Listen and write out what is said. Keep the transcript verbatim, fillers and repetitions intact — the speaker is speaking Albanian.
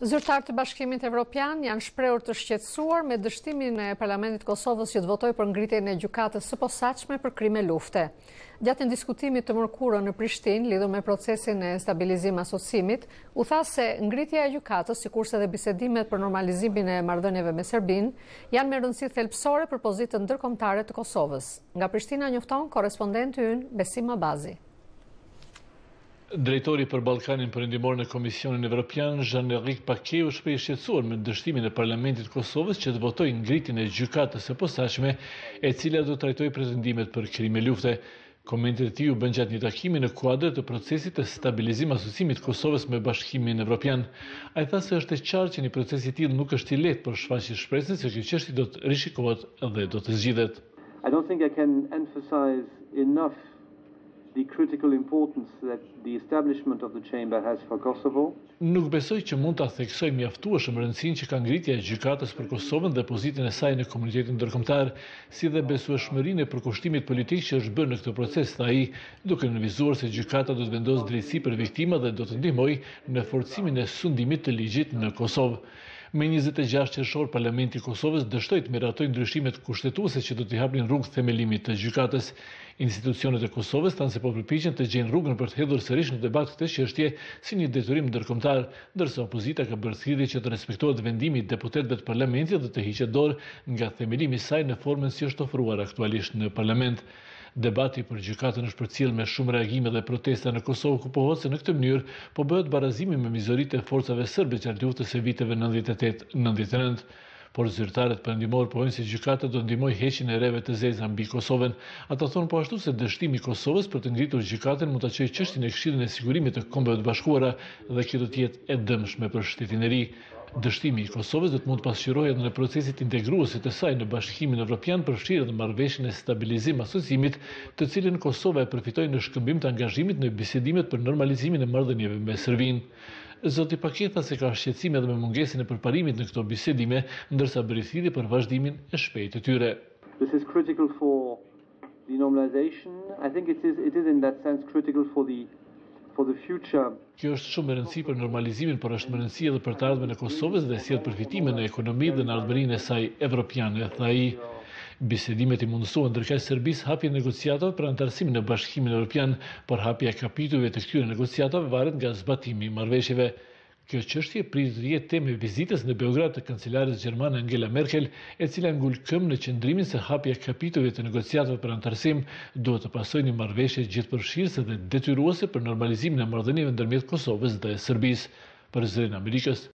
Zyrtarët të Bashkimit Evropian janë shprehur të shqetësuar me dështimin e Parlamentit të Kosovës që të votojë për ngritjen e gjykatës së posaçme për krime lufte. Gjatë diskutimit të mërkurën në Prishtinë lidhur me procesin e stabilizim asocimit, u tha se ngritja e gjykatës, sikurse edhe bisedimet për normalizimin e marrëdhënieve me Serbinë, janë me rëndësi thelbësore për pozitën ndërkombëtare të Kosovës. Nga Prishtina njofton korrespondenti ynë Besim Abazi. Drejtori për Ballkanin Perëndimor në Komisionin Evropian, Jean-Éric Paquet, u shpreh i shqetësuar me dështimin e Parlamentit të Kosovës që të votojë ngritjen e gjykatës së posaçme, e cila do të trajtojë pretendimet për krime lufte. Komentet e tij u bën gjatë një takimi në kuadër të procesit të stabilizim asociimit të Kosovës me Bashkimin Evropian. Ai tha se është e qartë që një proces i tillë nuk është i lehtë, por shfaqet shpresën se kjo çështje do të rishikohet dhe do të zgjidhet. I don't think I can emphasize enough the critical importance that the establishment of the chamber has for Kosovo. Nuk besoj që mund ta theksoj mjaftueshëm rëndësinë që ka ngritja e gjykatës për Kosovën dhe pozitën e saj në komunitetin ndërkombëtar, si dhe besueshmërinë e përkushtimit politik që është bërë në këtë proces, tha ai, duke nënvizuar se gjykata do të vendosë drejtësi për viktimat dhe do të ndihmojë në forcimin e sundimit të ligjit në Kosovë. Me njëzet e gjashtë qershor, Parlamenti i Kosovës dështoi të miratojë ndryshimet kushtetuese që do t'i hapnin rrugë themelimit të gjykatës. Institucionet e Kosovës thanë se po përpiqen të gjejnë rrugën për të hedhur sërish në debat këtë çështje si një detyrim ndërkombëtar, ndërsa opozita ka bërë thirrje që të respektohet vendimi i deputetëve të Parlamentit dhe të hiqet dorë nga themelimi i saj në formën si është ofruar aktualisht në Parlament. Debati për gjykatën është përcjell me shumë reagime dhe protesta në Kosovë, ku pohohet se në këtë mënyrë po bëhet barazimi me mizoritë e forcave serbe gjatë luftës së viteve nëntëdhjetë e tetë nëntëdhjetë e nëntë. Por zyrtarët perëndimor pohojnë se gjykata do ndihmojë heqjen e rreve të zeza mbi Kosovën. Ata thonë po ashtu se dështimi i Kosovës për të ngritur gjykatën mund ta çojë çështjen e Këshillit e Sigurimit të Kombeve të Bashkuara dhe kjo do të jetë e dëmshme për shtetin e ri. Dështimi i Kosovës do të mund të pasqyrohet në procesit integrues të saj në Bashkimin Evropian, përfshirë edhe marrëveshjen e stabilizim asociimit, të cilën Kosova e përfitoi në shkëmbim të angazhimit në bisedimet për normalizimin e marrëdhënieve me Serbinë. Zoti Paquet tha se ka shqetësime edhe me mungesën e përparimit në këto bisedime, ndërsa bëri thirrje për vazhdimin e shpejtë të tyre. This is critical for the normalization. I think it is it is in that sense critical for the for the future. Kjo është shumë e rëndësishme për normalizimin, por është më rëndësishme edhe për të ardhmen e Kosovës dhe sjell përfitime në ekonominë dhe në ardhmërinë e saj evropiane, tha ai. Bisedimet i mundësuan ndërkaq Serbisë hapje negociatave për antarësimin në Bashkimin Evropian, por hapja e kapitujve të këtyre negociatave varet nga zbatimi i marrëveshjeve. Kjo çështje pritet të jetë temë e vizitës në Beograd të kancelares gjermane Angela Merkel, e cila ngul këmbë në qëndrimin se hapja e kapitujve të negociatave për antarësim duhet të pasojë një marrëveshje gjithëpërfshirëse dhe detyruese për normalizimin e marrëdhënieve ndërmjet Kosovës dhe Serbisë. Për Zërin e Amerikës,